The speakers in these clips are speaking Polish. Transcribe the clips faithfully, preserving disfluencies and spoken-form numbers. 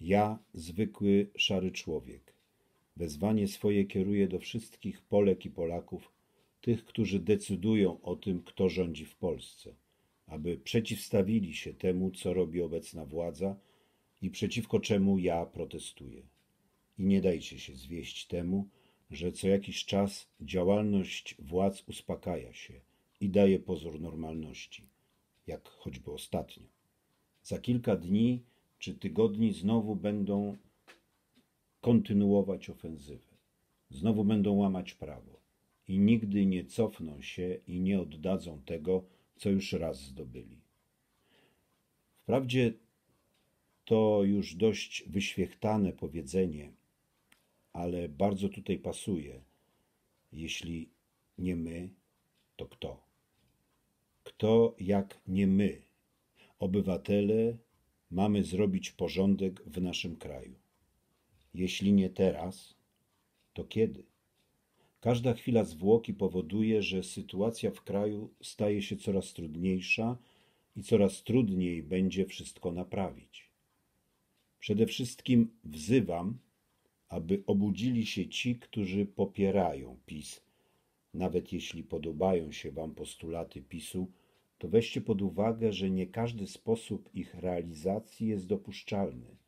Ja, zwykły, szary człowiek, wezwanie swoje kieruję do wszystkich Polek i Polaków, tych, którzy decydują o tym, kto rządzi w Polsce, aby przeciwstawili się temu, co robi obecna władza i przeciwko czemu ja protestuję. I nie dajcie się zwieść temu, że co jakiś czas działalność władz uspokaja się i daje pozór normalności, jak choćby ostatnio. Za kilka dni czy tygodni znowu będą kontynuować ofensywę. Znowu będą łamać prawo i nigdy nie cofną się i nie oddadzą tego, co już raz zdobyli. Wprawdzie to już dość wyświechtane powiedzenie, ale bardzo tutaj pasuje. Jeśli nie my, to kto? Kto jak nie my, obywatele, mamy zrobić porządek w naszym kraju? Jeśli nie teraz, to kiedy? Każda chwila zwłoki powoduje, że sytuacja w kraju staje się coraz trudniejsza i coraz trudniej będzie wszystko naprawić. Przede wszystkim wzywam, aby obudzili się ci, którzy popierają PiS. Nawet jeśli podobają się wam postulaty PiSu, to weźcie pod uwagę, że nie każdy sposób ich realizacji jest dopuszczalny.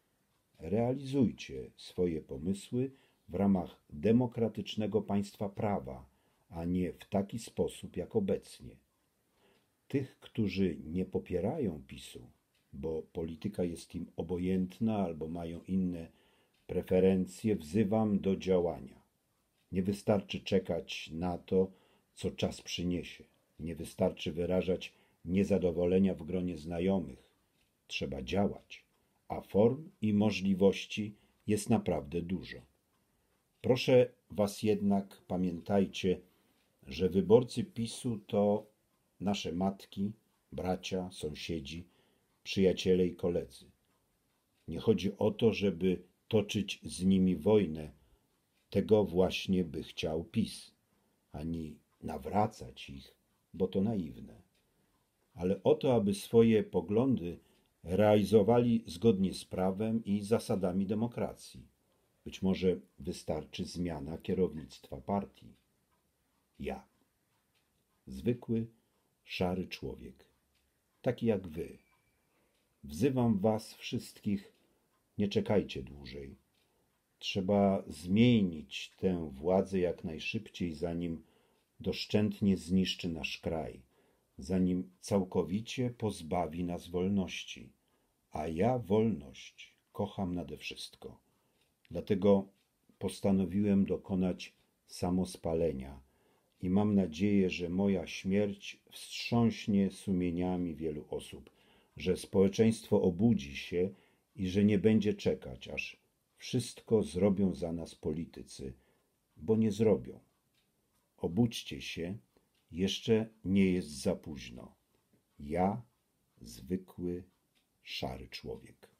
Realizujcie swoje pomysły w ramach demokratycznego państwa prawa, a nie w taki sposób jak obecnie. Tych, którzy nie popierają PiSu, bo polityka jest im obojętna albo mają inne preferencje, wzywam do działania. Nie wystarczy czekać na to, co czas przyniesie. Nie wystarczy wyrażać niezadowolenia w gronie znajomych. Trzeba działać, a form i możliwości jest naprawdę dużo. Proszę was jednak, pamiętajcie, że wyborcy PiSu to nasze matki, bracia, sąsiedzi, przyjaciele i koledzy. Nie chodzi o to, żeby toczyć z nimi wojnę. Tego właśnie by chciał PiS, ani nawracać ich, bo to naiwne. Ale o to, aby swoje poglądy realizowali zgodnie z prawem i zasadami demokracji. Być może wystarczy zmiana kierownictwa partii. Ja, zwykły, szary człowiek, taki jak wy, wzywam was wszystkich, nie czekajcie dłużej. Trzeba zmienić tę władzę jak najszybciej, zanim doszczętnie zniszczy nasz kraj, zanim całkowicie pozbawi nas wolności. A ja wolność kocham nade wszystko. Dlatego postanowiłem dokonać samospalenia i mam nadzieję, że moja śmierć wstrząśnie sumieniami wielu osób, że społeczeństwo obudzi się i że nie będzie czekać, aż wszystko zrobią za nas politycy, bo nie zrobią. Obudźcie się, jeszcze nie jest za późno. Ja, zwykły, szary człowiek.